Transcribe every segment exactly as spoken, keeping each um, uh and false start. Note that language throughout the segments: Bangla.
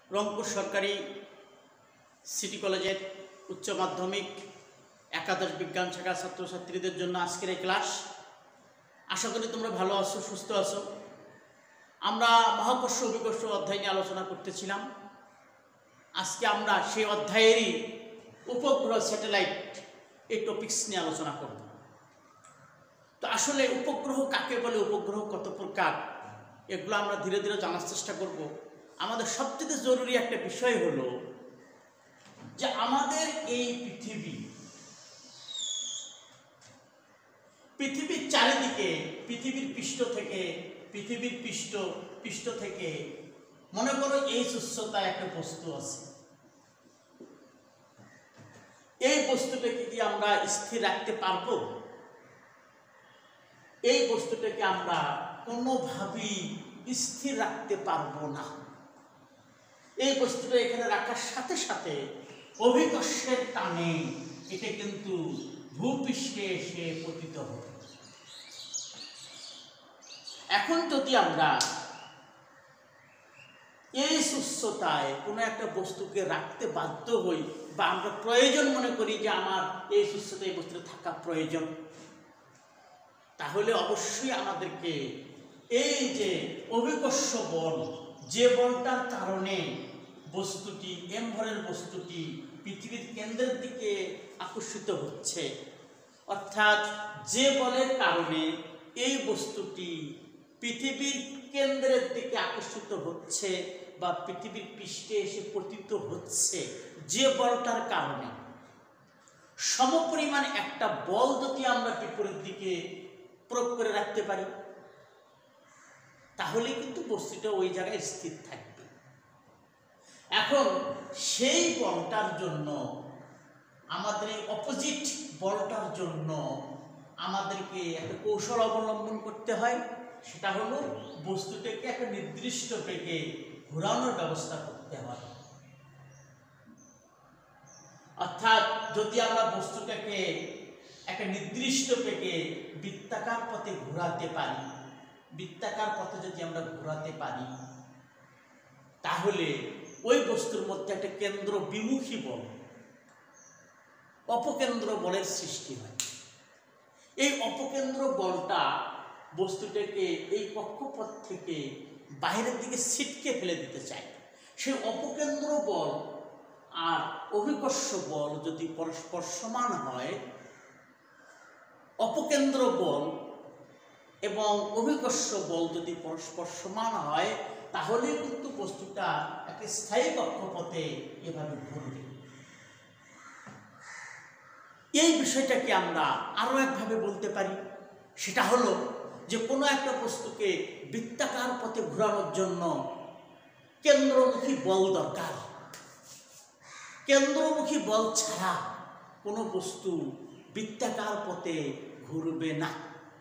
রংপুর সরকারি সিটি কলেজের উচ্চ মাধ্যমিক একাদশ বিজ্ঞান শাখার ছাত্রছাত্রীদের জন্য আজকের এই ক্লাস। আশা করি তোমরা ভালো আছো, সুস্থ আছো। আমরা মহাকর্ষ অভিকর্ষ অধ্যায় নিয়ে আলোচনা করতেছিলাম। আজকে আমরা সেই অধ্যায়েরই উপগ্রহ স্যাটেলাইট এই টপিকস নিয়ে আলোচনা করব। তো আসলে উপগ্রহ কাকে বলে, উপগ্রহ কত প্রকার, এগুলো আমরা ধীরে ধীরে জানার চেষ্টা করব। আমাদের সবচেয়ে জরুরি একটা বিষয় হলো যে আমাদের এই পৃথিবী পৃথিবীর চারিদিকে পৃথিবীর পৃষ্ঠ থেকে পৃথিবীর পৃষ্ঠ পৃষ্ঠ থেকে মনে করো এই উচ্চতায় একটা বস্তু আছে। এই বস্তুটাকে কি আমরা স্থির রাখতে পারবো? এই বস্তুটাকে আমরা কোনোভাবেই স্থির রাখতে পারবো না। এই বস্তুটা এখানে রাখার সাথে সাথে অভিকর্ষের টানে এটা কিন্তু ভূপৃষ্ঠে এসে পতিত হবে। এখন যদি আমরা এই উচ্চতায় কোনো একটা বস্তুকে রাখতে বাধ্য হই বা আমরা প্রয়োজন মনে করি যে আমার এই উচ্চতায় এই বস্তুটা থাকা প্রয়োজন, তাহলে অবশ্যই আমাদেরকে এই যে অভিকর্ষ বল, যে বলটার কারণে বস্তুটি এম ভরের বস্তুটি পৃথিবীর কেন্দ্রের দিকে আকর্ষিত হচ্ছে, অর্থাৎ যে বলের কারণে এই বস্তুটি পৃথিবীর কেন্দ্রের দিকে আকর্ষিত হচ্ছে বা পৃথিবীর পৃষ্ঠে এসে পতিত হচ্ছে, যে বলটার কারণে সমপরিমাণ একটা বল যদি আমরা বিপরীত দিকে প্রয়োগ করে রাখতে পারি, তাহলে কিন্তু বস্তুটা ওই জায়গায় স্থির থাকবে। এখন সেই বলটার জন্য আমাদের এই অপোজিট বলটার জন্য আমাদেরকে একটা কৌশল অবলম্বন করতে হয়। সেটা হলো বস্তুটাকে একটা নির্দিষ্ট বেগে ঘোরানোর ব্যবস্থা করতে হয়। অর্থাৎ যদি আমরা বস্তুটাকে একটা নির্দিষ্ট বেগে বৃত্তাকার পথে ঘোরাতে পারি, বৃত্তাকার পথে যদি আমরা ঘোরাতে পারি, তাহলে ওই বস্তুর মধ্যে একটা কেন্দ্র বিমুখী বল, অপকেন্দ্র বলের সৃষ্টি হয়। এই অপকেন্দ্র বলটা বস্তুটাকে এই কক্ষপথ থেকে বাইরের দিকে ছিটকে ফেলে দিতে চায়। সেই অপকেন্দ্র বল আর অভিকর্ষ বল যদি পরস্পর সমান হয়, অপকেন্দ্র বল এবং অভিকর্ষ বল যদি পরস্পর সমান হয়, তাহলে কিন্তু বস্তুটা একটা স্থায়ী কক্ষপথে এভাবে ঘুরবে। এই বিষয়টাকে আমরা আরো একভাবে বলতে পারি। সেটা হলো যে কোনো একটা বস্তুকে বৃত্তাকার পথে ঘোরানোর জন্য কেন্দ্রমুখী বল দরকার। কেন্দ্রমুখী বল ছাড়া কোনো বস্তু বৃত্তাকার পথে ঘুরবে না।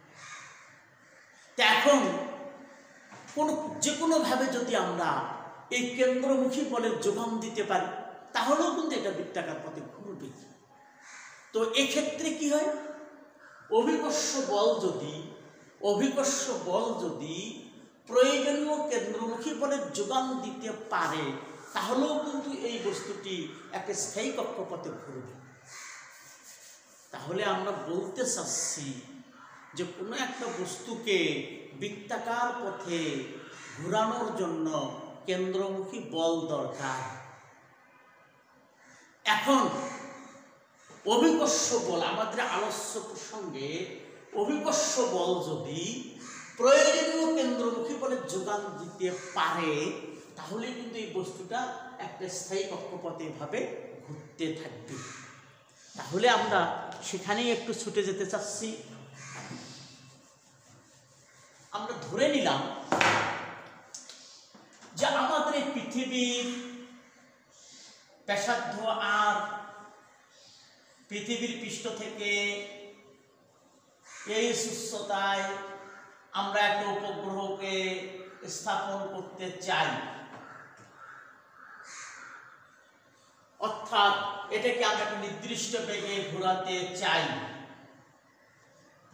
তা এখন কোনো যে কোনোভাবে যদি আমরা এই কেন্দ্রমুখী বলের যোগান দিতে পারি, তাহলেও কিন্তু এটা বৃত্তাকার পথে ঘুরবে। তো এক্ষেত্রে কি হয়, অভিকর্ষ বল যদি অভিকর্ষ বল যদি প্রয়োজনীয় কেন্দ্রমুখী বলের যোগান দিতে পারে, তাহলেও কিন্তু এই বস্তুটি একটা স্থায়ী কক্ষপথে ঘুরবে। তাহলে আমরা বলতে চাচ্ছি যে কোনো একটা বস্তুকে বৃত্তাকার পথে ঘোরানোর জন্য কেন্দ্রমুখী বল দরকার। এখন অভিকর্ষ বল, আমাদের আলোচ্য প্রসঙ্গে অভিকর্ষ বল যদি প্রয়োজনীয় কেন্দ্রমুখী বলের যোগান দিতে পারে, তাহলে কিন্তু এই বস্তুটা একটা স্থায়ী কক্ষপথে ভাবে ঘুরতে থাকবে। তাহলে আমরা সেখানেই একটু ছুটে যেতে চাচ্ছি। আমরা ধরে নিলাম যে আমাদের এই পৃথিবীর ব্যাসার্ধ আর পৃথিবীর পৃষ্ঠ থেকে এই উচ্চতায় আমরা একটা উপগ্রহকে স্থাপন করতে চাই। অর্থাৎ এটাকে আমরা একটা নির্দিষ্ট বেগে ঘোরাতে চাই।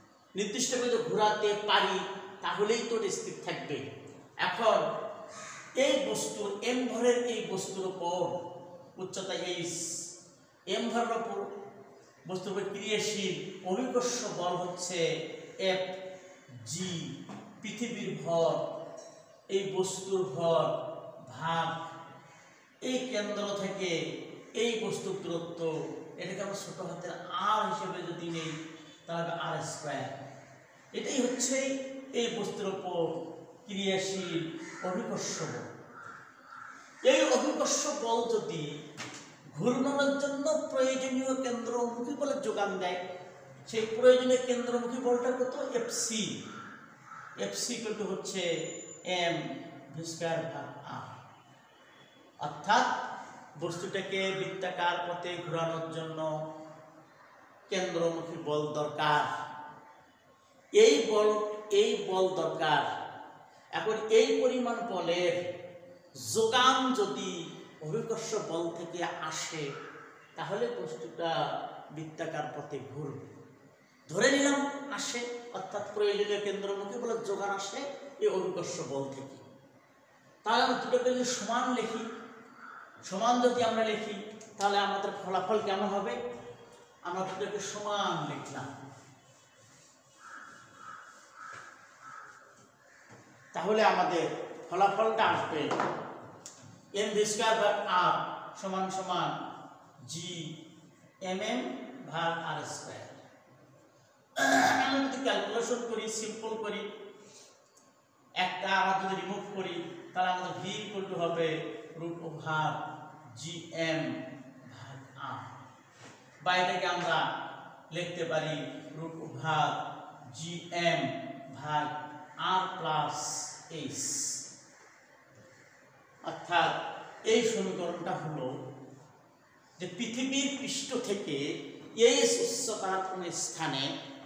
নির্দিষ্ট বেগে ঘোরাতে পারি, তাহলেই তো স্থির থাকবে। এখন এই বস্তুর এম ভরের এই বস্তুর উপর উচ্চতা এইচ, এম ভরের উপর বস্তুর উপর ক্রিয়াশীল অভিকর্ষ বল হচ্ছে এফ জি, পৃথিবীর ভর, এই বস্তুর ভর ভাগ এই কেন্দ্র থেকে এই বস্তুর দূরত্ব, এটাকে আমরা ছোট হাতের আর হিসেবে যদি নেই তাহলে আর স্কোয়ার। এটাই হচ্ছে এই বস্তুর উপর ক্রিয়াশীল অভিকর্ষ বল। এই অভিকর্ষ বল যদি ঘূর্ণনের জন্য প্রয়োজনীয় কেন্দ্রমুখী বলের যোগান দেয়, সেই প্রয়োজনীয় কেন্দ্রমুখী বলটা কত? এফসি। এফসি কিন্তু হচ্ছে এম ভি স্কয়ার ভাগ আর। অর্থাৎ বস্তুটাকে বৃত্তাকার পথে ঘোরানোর জন্য কেন্দ্রমুখী বল দরকার, এই বল এই বল দরকার। এখন এই পরিমাণ বলের যোগান যদি অভিকর্ষ বল থেকে আসে তাহলে বস্তুটা বৃত্তাকার পথে ঘুরবে। ধরে নিলাম আসে, অর্থাৎ প্রয়োজনীয় কেন্দ্রমুখী বলের যোগান আসে এই অভিকর্ষ বল থেকে। তাহলে আমরা দুটোকে যদি সমান লিখি, সমান যদি আমরা লিখি তাহলে আমাদের ফলাফল কেমন হবে? আমরা দুটোকে সমান লিখলাম, তাহলে আমাদের ফলাফলটা আসবে এম ভি স্কয়ার ভাগ আর সমান সমান জি এম এম ভাগ আর স্কয়ার। আমরা যদি ক্যালকুলেশন করি, সিম্পল করি, একটা আমরা যদি রিমুভ করি তাহলে আমাদের ভি ইকুয়াল টু হবে রুট ওভার জি এম ভাগ আর, বা এটাকে আমরা লিখতে পারি রুট ওভার জি এম ভাগ আর প্লাস এইচ। অর্থাৎ এই সমীকরণটা হলো যে পৃথিবীর পৃষ্ঠ থেকে এইচ উচ্চতার কোন স্থানে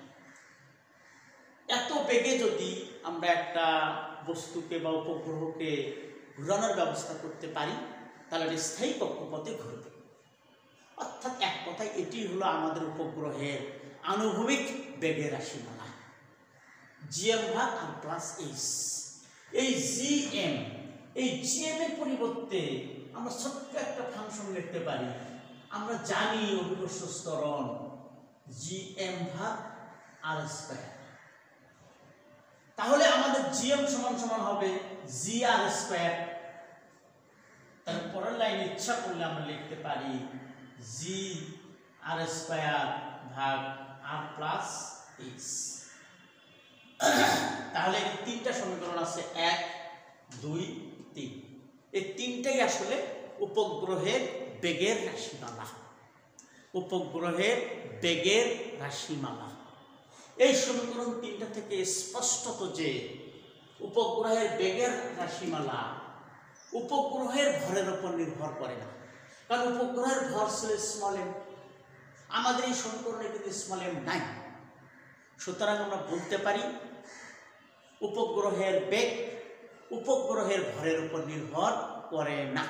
এত বেগে যদি আমরা একটা বস্তুকে বা উপগ্রহকে ঘোরানোর ব্যবস্থা করতে পারি তাহলে এটা স্থায়ী কক্ষপথে ঘুরবে। অর্থাৎ এক কথায় এটি হলো আমাদের উপগ্রহের আনুভূমিক বেগের রাশিমালা জিএম ভাগ আর প্লাস এইচ। এই জিএম, এই জিএম এর পরিবর্তে আমরা ছোট্ট একটা ফাংশন লিখতে পারি। আমরা জানি অভিকর্ষ ত্বরণ জিএম ভাগ আর স্কয়ার, তাহলে আমাদের জিএম সমান সমান হবে জি আর স্কয়ার। তার পরের লাইনে ইচ্ছা করলে আমরা লিখতে পারি জি আর স্কয়ার ভাগ আর প্লাস এইচ। তাহলে এই তিনটা সমীকরণ আছে, এক দুই তিন। এই তিনটাই আসলে উপগ্রহের বেগের রাশিমালা, উপগ্রহের বেগের রাশিমালা। এই সমীকরণ তিনটা থেকে স্পষ্টত যে উপগ্রহের বেগের রাশিমালা উপগ্রহের ভরের উপর নির্ভর করে না, কারণ উপগ্রহের ভর ছিল স্মল এম, আমাদের এই সমীকরণে কিন্তু স্মল এম নাই। সুতরাং আমরা বলতে পারি উপগ্রহের বেগ উপগ্রহের ভরের উপর নির্ভর করে না।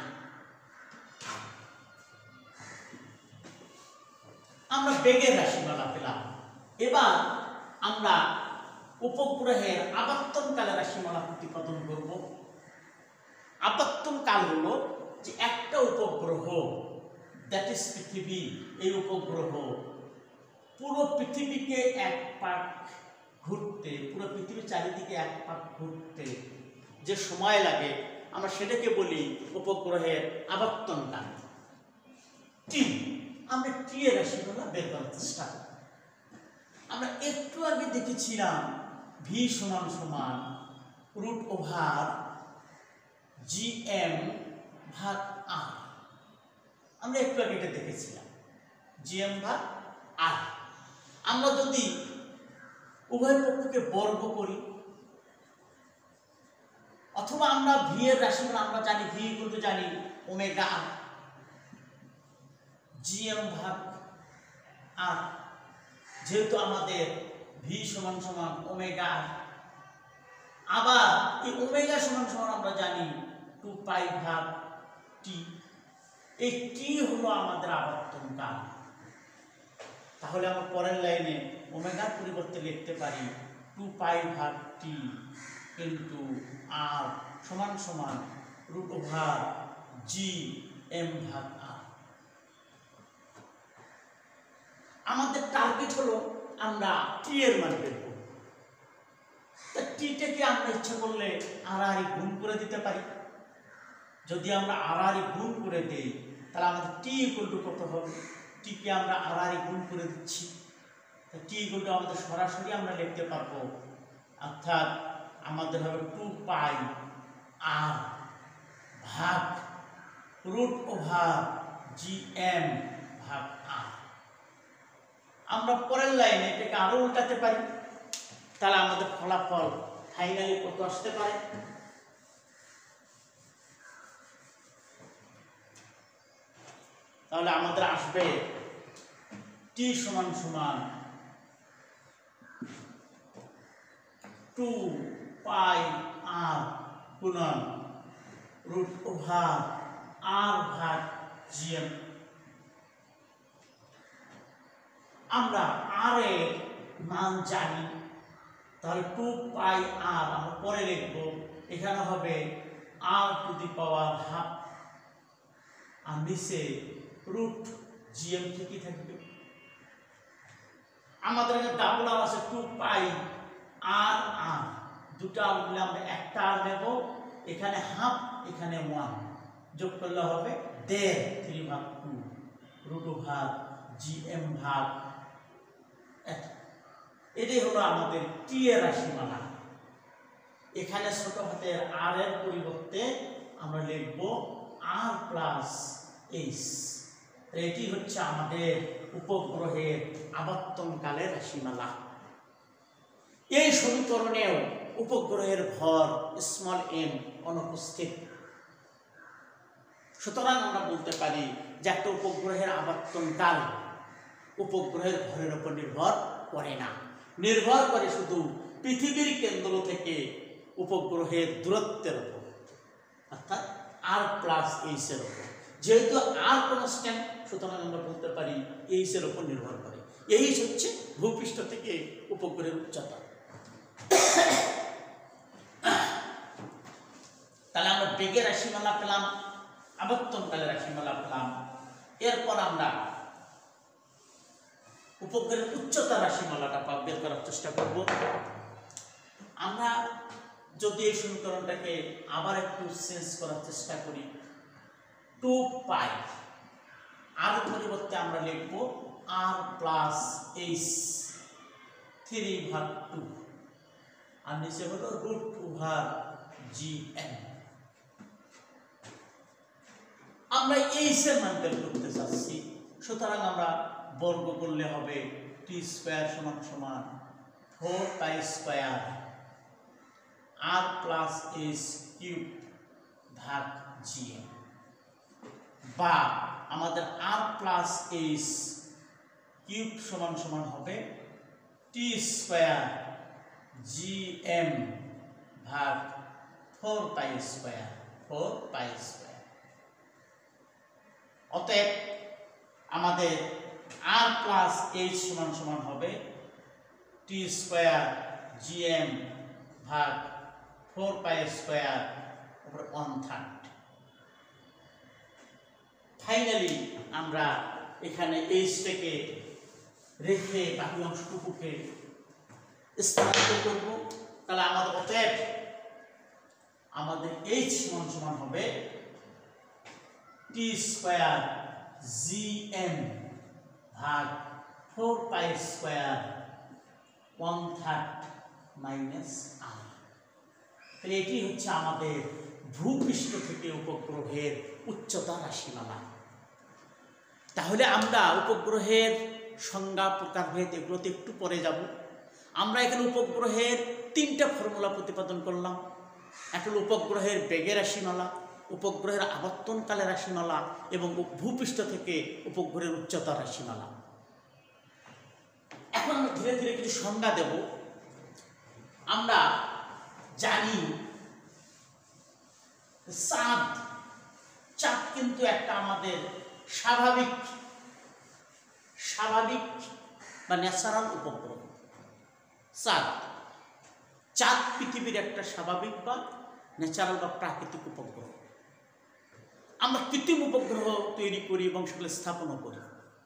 আমরা বেগের রাশিমালা পেলাম। এবার আমরা উপগ্রহের আবর্তনকালের রাশিমালা প্রতিপাদন করব। আবর্তনকাল হলো যে একটা উপগ্রহ, দ্যাট ইজ পৃথিবী, এই উপগ্রহ পুরো পৃথিবীকে এক পাক ঘুরতে, পুরো পৃথিবীর চারিদিকে এক পাক ঘুরতে যে সময় লাগে আমরা সেটাকে বলি উপগ্রহের আবর্তনকাল টি। আমরা টি এর রাশিমালা বের করার চেষ্টা করি। আমরা একটু আগে দেখেছিলাম ভি সমান সমান রুট ওভার জি এম ভাগ আর। আমরা একটু আগে এটা দেখেছিলাম জি এম ভাগ আর। আমরা যদি উভয় পক্ষকে বর্গ করি অথবা আমরা ভি এর রাশিমালা আমরা জানি, ভি কিন্তু জানি ওমেগা আর, জি এম ভাগ আর, যেহেতু আমাদের ভি সমান সমান ওমেগা আর। আবার এই ওমেগা সমান সমান আমরা জানি টু পাই ভাগ টি। এই টি হলো আমাদের আবর্তনকাল। তাহলে আমরা পরের লাইনে ওমেগার পরিবর্তে লিখতে পারি টু পাই ভাগ টি ইন্টু আর সমান সমান রুট ওভার জি এম ভাগ আর। আমাদের টার্গেট হলো আমরা টি এর মান বের করব। তা টিটাকে আমরা ইচ্ছা করলে আর আর গুণ করে দিতে পারি। যদি আমরা আর আর গুণ করে দেই তাহলে আমাদের টি ইকুয়াল টু কত হবে? টিকে আমরা আর আর গুণ করে দিচ্ছি, টি ইকুয়াল টু আমাদের সরাসরি আমরা লিখতে পারবো, অর্থাৎ আমাদের হবে টু পাই আর ভাগ রুট ওভার জি এম ভাগ আর। আমরা পরের লাইনে এটাকে আরো উল্টাতে পারি, তাহলে আমাদের ফলাফল ফাইনালি কত আসতে পারে? তাহলে আমাদের আসবে টি সমান সমান টু পাই আর গুণন রুট ওভার আর ভাগ জিএম। আমরা আর এর মান জানি, তাহলে টু পাই আর আমরা পরে লিখব, এখানে হবে আর টু দি পাওয়ার হাফ, আর নিচে রুট জিএম ঠিকই থাকবে। আমাদের এখানে ডাবল আর আছে টু পাই আর আর, দুটা আর মিলে আমরা একটা আর নেব, এখানে হাফ এখানে ওয়ান, যোগ করলে হবে দেড় থ্রি ভাগ টু রুট ওভার জিএম ভাগ। এটাই হলো আমাদের টি এর রাশিমালা। এখানে ছোট হাতের আর এর পরিবর্তে আমরা লিখব আর প্লাস এইচ। এটি হচ্ছে আমাদের উপগ্রহের আবর্তনকালের রাশিমালা। এই সমীকরণেও উপগ্রহের ভর স্মল এম অনুপস্থিত। সুতরাং আমরা বলতে পারি যে একটা উপগ্রহের আবর্তনকাল উপগ্রহের ভরের উপর নির্ভর করে না, নির্ভর করে শুধু পৃথিবীর কেন্দ্র থেকে উপগ্রহের দূরত্বের উপর, অর্থাৎ আর প্লাস এইচ এর উপর। যেহেতু আর কনস্ট্যান্ট, সুতরাং আমরা বলতে পারি এইচ এর উপর নির্ভর করে। এইচ হচ্ছে ভূপৃষ্ঠ থেকে উপগ্রহের উচ্চতা। তাহলে আমরা বেগের রাশিমালা পেলাম, আবর্তনকালের রাশিমালা পেলাম। এরপর আমরা উপগ্রহের উচ্চতা রাশিমালাটা বের করার চেষ্টা করব। আমরা যদি এই সমীকরণটাকে আবার একটু চেঞ্জ করার চেষ্টা করি, টু পাই আর পরিবর্তে আমরা লিখব আর প্লাস এইচ থ্রি ভাগ টু, আর নিচে হলো রুট ওভার জি এম। আমরা এইচ এর মান বের করতে চাচ্ছি, সুতরাং আমরা বর্গ করলে হবে টি স্কোয়ার সমান সমান four pi square R plus H cube ভাগ জি এম, বা আমাদের আর প্লাস এইচ কিউব সমান সমান হবে টি স্কোয়ার জি এম ভাগ four pi square four pi square. অতএব আমাদের আর প্লাস এইচ সমান সমান হবে টি স্কোয়ার জি এম ভাগ ফোর পাই স্কোয়ার উপরে ওয়ান থার্ড। ফাইনালি আমরা এখানে এইচটাকে রেখে বাকি অংশটুকুকে স্থানান্তর করব। তাহলে আমাদের অতএব আমাদের এইচ সমান সমান হবে টি স্কোয়ার জি এম ভাগ four pi square one third minus R. তাহলে এটি হচ্ছে আমাদের ভূপৃষ্ঠ থেকে উপগ্রহের উচ্চতা রাশিমালা। তাহলে আমরা উপগ্রহের সংজ্ঞা, প্রকারভেদ এগুলোতে একটু পরে যাব। আমরা এখানে উপগ্রহের তিনটা ফর্মুলা প্রতিপাদন করলাম। একটা হলো উপগ্রহের বেগের রাশিমালা, উপগ্রহের আবর্তনকালের রাশিমালা এবং ভূপৃষ্ঠ থেকে উপগ্রহের উচ্চতা রাশিমালা। এখন আমরা ধীরে ধীরে কিছু সংজ্ঞা দেব। আমরা জানি চাঁদ চাঁদ কিন্তু একটা আমাদের স্বাভাবিক স্বাভাবিক বা ন্যাচারাল উপগ্রহ। চাঁদ চাঁদ পৃথিবীর একটা স্বাভাবিক বা ন্যাচারাল বা প্রাকৃতিক উপগ্রহ। আমরা কৃত্রিম উপগ্রহ তৈরি করি এবং সেগুলো স্থাপনও করি।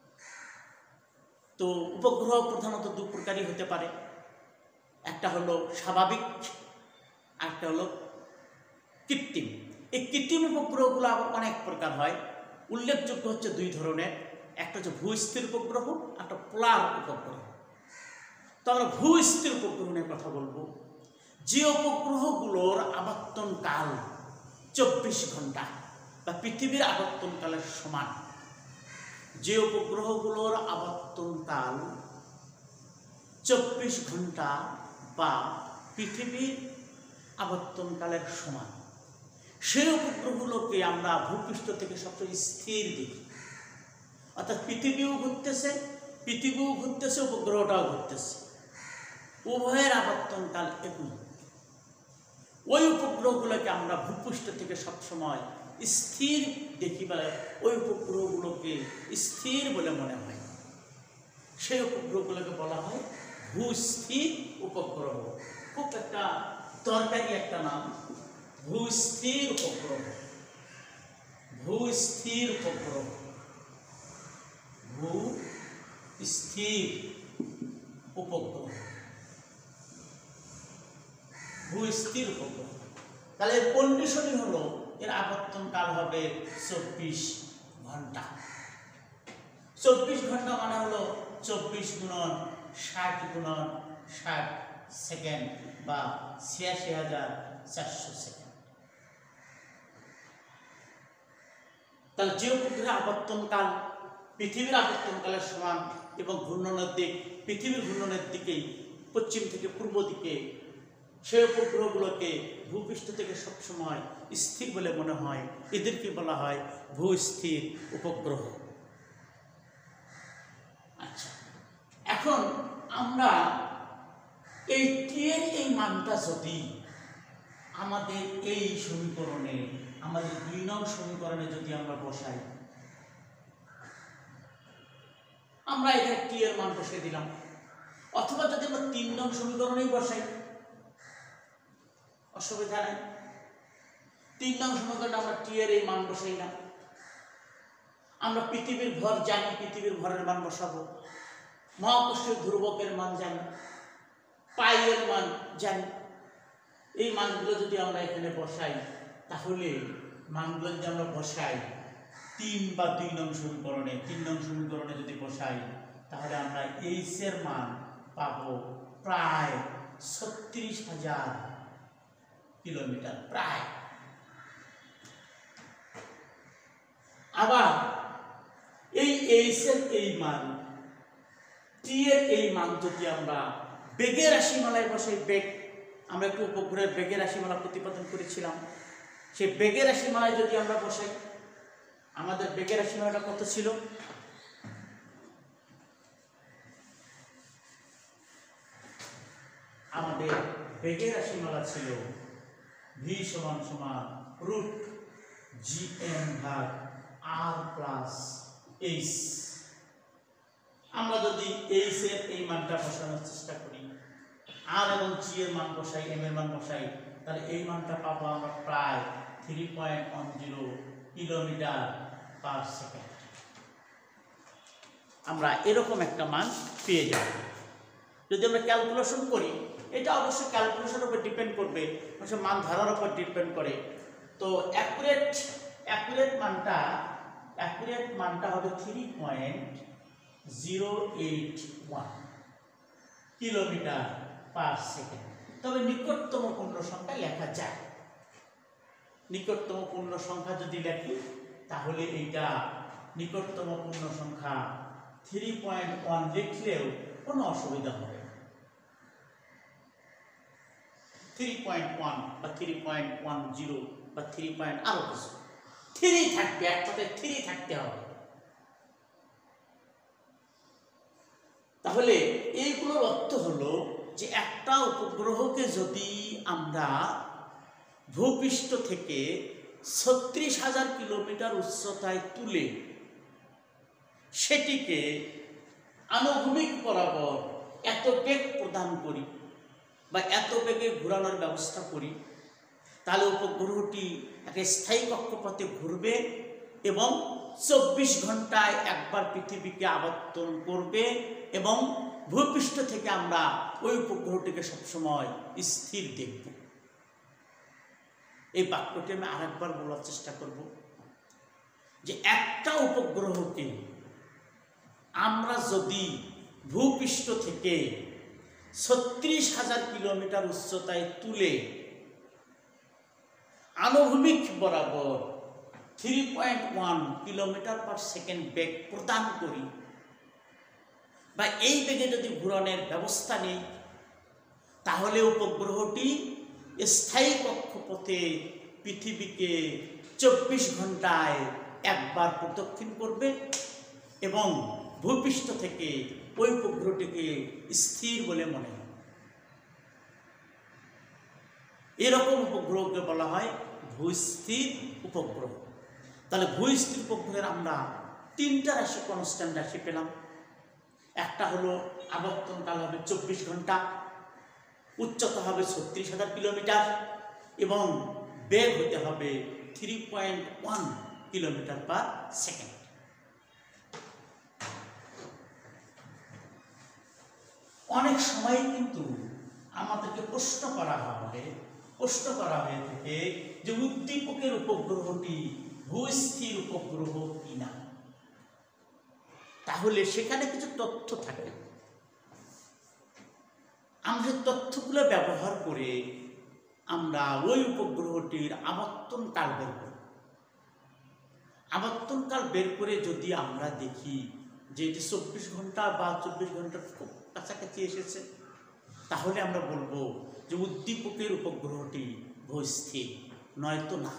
তো উপগ্রহ প্রধানত দু প্রকারই হতে পারে, একটা হলো স্বাভাবিক, একটা হলো কৃত্রিম। এই কৃত্রিম উপগ্রহগুলো আবার অনেক প্রকার হয়, উল্লেখযোগ্য হচ্ছে দুই ধরনের, একটা হচ্ছে ভূস্থির উপগ্রহ, একটা পোলার উপগ্রহ। তো আমরা ভূস্থির উপগ্রহ নিয়ে কথা বলবো। যে উপগ্রহগুলোর আবর্তন কাল চব্বিশ ঘন্টা বা পৃথিবীর আবর্তন কালের সমান, যে উপগ্রহগুলোর আবর্তন কাল চব্বিশ ঘন্টা বা পৃথিবীর আবর্তন কালের সমান, সেই উপগ্রহগুলোকে আমরা ভূপৃষ্ঠ থেকে সবচেয়ে স্থির দেখি। অর্থাৎ পৃথিবীও ঘুরতেছে, পৃথিবীও ঘুরতেছে, উপগ্রহটাও ঘুরতেছে, উভয়ের আবর্তন কাল একই। ওই উপগ্রহগুলোকে আমরা ভূপৃষ্ঠ থেকে সবসময় স্থির দেখি, বলে ওই উপগ্রহগুলোকে স্থির বলে মনে হয়, সেই উপগ্রহগুলোকে বলা হয় ভূস্থির উপগ্রহ। খুব একটা দরকারি একটা নাম, ভূস্থির উপগ্রহ। ভূস্থির উপগ্রহ, ভূস্থির উপগ্রহ, ভূস্থির উপগ্রহ। তাহলে এর কন্ডিশনই হলো এর আবর্তন কাল হবে চব্বিশ ঘন্টা। চব্বিশ ঘন্টা মানে হলো চব্বিশ গুণন ষাট গুণন ষাট সেকেন্ড বা ছিয়াশি হাজার চারশো সেকেন্ড। তাহলে যে উপগ্রহের আবর্তন কাল পৃথিবীর আবর্তন কালের সমান এবং ঘূর্ণনের দিক পৃথিবীর ঘূর্ণনের দিকেই পশ্চিম থেকে পূর্ব দিকে, সেই উপগ্রহগুলোকে ভূপৃষ্ঠ থেকে সবসময় স্থির বলে মনে হয়, এদেরকে বলা হয় ভূস্থির উপগ্রহ। আচ্ছা, এখন আমরা এই টি এর এই মানটা যদি আমাদের এই সমীকরণে, আমাদের দুই নং সমীকরণে যদি আমরা বসাই, আমরা এখানে টি এর মান বসিয়ে দিলাম, অথবা যদি আমরা তিন নং সমীকরণেই বসাই অসুবিধা নেই। তিন নং সমীকরণে আমরা টি এর এই মান বসাই না, আমরা পৃথিবীর ভর জানি, পৃথিবীর ভরের মান বসাবো, মহাকর্ষীয় ধ্রুবকের মান জানি, পাই এর মান জানি। এই মানগুলো যদি আমরা এখানে বসাই, তাহলে মানগুলো যদি আমরা বসাই তিন বা দুই নং সমীকরণে, তিন নং সমীকরণে যদি বসাই, তাহলে আমরা এইচ এর মান পাবো প্রায় ছত্রিশ হাজার কিলোমিটার প্রায়। আবার এই এইচ এর এই মান, টি এর এই মান যদি আমরা বেগের রাশিমালায় বসাই, বেগ আমরা একটু উপগ্রহের বেগের রাশিমালা প্রতিপাদন করেছিলাম, সেই বেগের রাশিমালায় যদি আমরা বসাই, আমাদের বেগের রাশিমালাটা কত ছিল? আমাদের বেগের রাশিমালা ছিল ভি সমান সমান রুট জি এম ভাগ আর প্লাস এইচ। আমরা যদি এইচ এর এই মানটা বসানোর চেষ্টা করি, আর এবং জি এর মান বসাই, এম এর মান বসাই, তাহলে এই মানটা পাবো আমরা প্রায় three point one zero kilometre per second. আমরা এরকম একটা মান পেয়ে যাব। যদি আমরা ক্যালকুলেশন করি, এটা অবশ্যই ক্যালকুলেশনের উপর ডিপেন্ড করবে, অবশ্য মান ধরার উপর ডিপেন্ড করে। তো অ্যাকুরেট অ্যাকুরেট মানটা অ্যাকুরেট মানটা হবে three point zero eight one kilometre per second. তবে নিকটতম পূর্ণ সংখ্যা লেখা যায়। নিকটতম পূর্ণ সংখ্যা যদি লেখি, তাহলে এইটা নিকটতম পূর্ণ সংখ্যা থ্রি পয়েন্ট ওয়ান লিখলেও কোনো অসুবিধা হবে না। থ্রি পয়েন্ট ওয়ান বা থ্রি পয়েন্ট ওয়ান জিরো বা থ্রি পয়েন্ট আরো কিছু, থ্রি থাকবে, এক কথায় থ্রি থাকতে হবে। তাহলে এইগুলোর অর্থ হলো যে একটা উপগ্রহকে যদি আমরা ভূপৃষ্ঠ থেকে ছত্রিশ হাজার কিলোমিটার উচ্চতায় তুলে সেটিকে আনুভূমিক বরাবর এত বেগ প্রদান করি বা এত বেগে ঘোরানোর ব্যবস্থা করি, তাহলে উপগ্রহটি একটা স্থায়ী কক্ষপথে ঘুরবে এবং চব্বিশ ঘন্টায় একবার পৃথিবীকে আবর্তন করবে এবং ভূপৃষ্ঠ থেকে আমরা ওই উপগ্রহটিকে সবসময় স্থির দেখব। এই বাক্যটি আমি আরেকবার বলার চেষ্টা করব যে একটা উপগ্রহকে আমরা যদি ভূপৃষ্ঠ থেকে ছত্রিশ হাজার কিলোমিটার উচ্চতায় তুলে আনুভূমিক বরাবর three point one kilometre per second বেগ প্রদান করি বা এই বেগে যদি ঘূর্ণনের ব্যবস্থা নেই, তাহলে উপগ্রহটি স্থায়ী কক্ষপথে পৃথিবীকে চব্বিশ ঘন্টায় একবার প্রদক্ষিণ করবে এবং ভূপৃষ্ঠ থেকে ওই উপগ্রহটিকে স্থির বলে মনে হয়। এরকম উপগ্রহকে বলা হয় ভূস্থির উপগ্রহ। তাহলে ভূস্থির উপগ্রহের আমরা তিনটা রাশি, কনস্ট্যান্ট রাশি পেলাম। একটা হলো আবর্তনকাল হবে চব্বিশ ঘন্টা, উচ্চতা হবে ছত্রিশ হাজার কিলোমিটার এবং বেগ হতে হবে three point one kilometre per second. অনেক সময় কিন্তু আমাদেরকে প্রশ্ন করা হয় প্রশ্ন করা হয়ে থাকে যে উদ্দীপকের উপগ্রহটি ভূস্থির উপগ্রহ কিনা। তাহলে সেখানে কিছু তথ্য থাকে, আমরা তথ্যগুলো ব্যবহার করে আমরা ওই উপগ্রহটির আবর্তনকাল বের করি। আবর্তনকাল বের করে যদি আমরা দেখি যে এটি চব্বিশ ঘন্টা বা চব্বিশ ঘন্টার খুব কাছাকাছি এসেছে, তাহলে আমরা বলবো যে উদ্দীপকের উপগ্রহটি ভূস্থির, নয়তো না।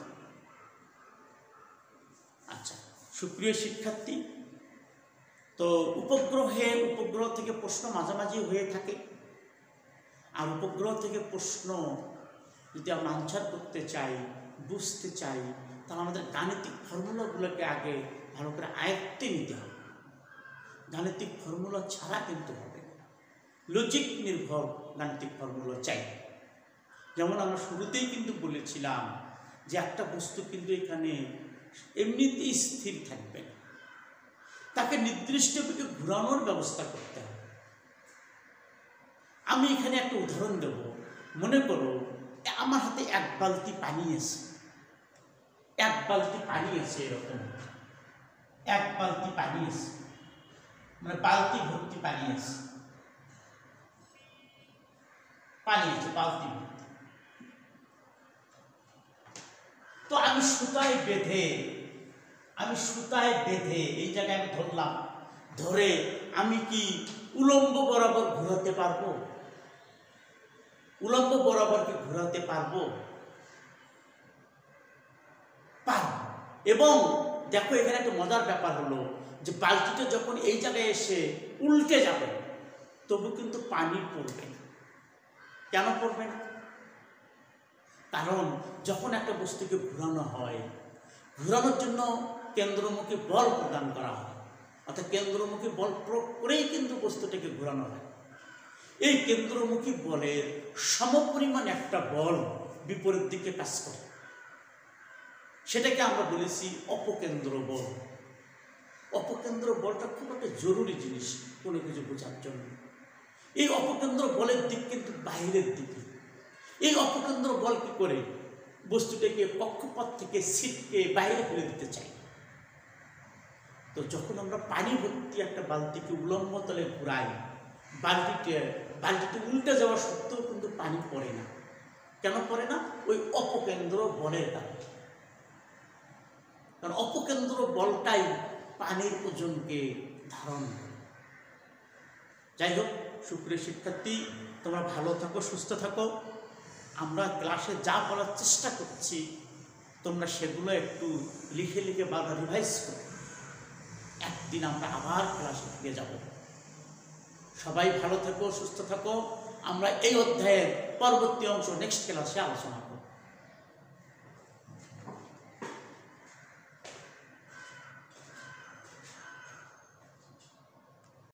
আচ্ছা, সুপ্রিয় শিক্ষার্থী, তো উপগ্রহে উপগ্রহ থেকে প্রশ্ন মাঝামাঝি হয়ে থাকে। আর উপগ্রহ থেকে প্রশ্ন যদি আমরা আনসার করতে চাই, বুঝতে চাই, তাহলে আমাদের গাণিতিক ফর্মুলাগুলোকে আগে ভালো করে আয়ত্তে নিতে হবে। গাণিতিক ফর্মুলা ছাড়া কিন্তু হবে না, লজিক নির্ভর গাণিতিক ফর্মুলা চাই। যেমন আমরা শুরুতেই কিন্তু বলেছিলাম যে একটা বস্তু কিন্তু এখানে এমনিতেই স্থির থাকবে না, তাকে নির্দিষ্ট দিকে ঘোরানোর ব্যবস্থা করতে হবে। আমি এখানে একটা উদাহরণ দেব। মনে করো আমার হাতে এক বালতি পানি আছে, এক বালতি পানি আছে, এরকম এক বালতি পানি আছে, মানে বালতি ভর্তি পানি আছে, পানি আছে বালতি ভর্তি। তো আমি সুতায় বেঁধে আমি সুতায় বেঁধে এই জায়গায় আমি ধরলাম, ধরে আমি কি উলম্ব বরাবর ঘোরাতে পারবো? উলম্ব বরাবর কি ঘোরাতে পারবো? পারবো। এবং দেখো এখানে একটা মজার ব্যাপার হলো যে বালতিটা যখন এই জায়গায় এসে উল্টে যাবে, তবু কিন্তু পানি পড়বে না। কেন পড়বে না? কারণ যখন একটা বস্তুকে ঘোরানো হয়, ঘোরানোর জন্য কেন্দ্রমুখী বল প্রদান করা হয়, অর্থাৎ কেন্দ্রমুখী বল প্রয়োগ করেই কিন্তু বস্তুটাকে ঘোরানো হয়। এই কেন্দ্রমুখী বলের সমপরিমাণ একটা বল বিপরীত দিকে কাজ করে, সেটাকে আমরা বলেছি অপকেন্দ্র বল। অপকেন্দ্র বলটা খুব একটা জরুরি জিনিস কোনো কিছু বোঝার জন্য। এই অপকেন্দ্র বলের দিক কিন্তু বাইরের দিকে। এই অপকেন্দ্র বল কি করে বস্তুটাকে কক্ষপথ থেকে ছিটকে বাইরে ফেলে দিতে চাই। তো যখন আমরা পানি ভর্তি একটা বালতিকে উলম্ব তলে ঘুরাই, বালতিতে বালতিতে উল্টে যাওয়া সত্ত্বেও কিন্তু পানি পড়ে না। কেন পড়ে না? ওই অপকেন্দ্র বলের কারণে। কারণ অপকেন্দ্র বলটাই পানির ওজনকে ধারণ করে। যাই হোক, সুপ্রিয় শিক্ষার্থী, তোমরা ভালো থাকো, সুস্থ থাকো। আমরা ক্লাসে যা বলার চেষ্টা করছি তোমরা সেগুলো একটু লিখে লিখে বারবার রিভাইজ করো। একদিন আমরা আবার ক্লাসে ফিরে যাব। সবাই ভালো থাকো, সুস্থ থাকো। আমরা এই অধ্যায়ের পরবর্তী অংশ নেক্সট ক্লাসে আলোচনা করব।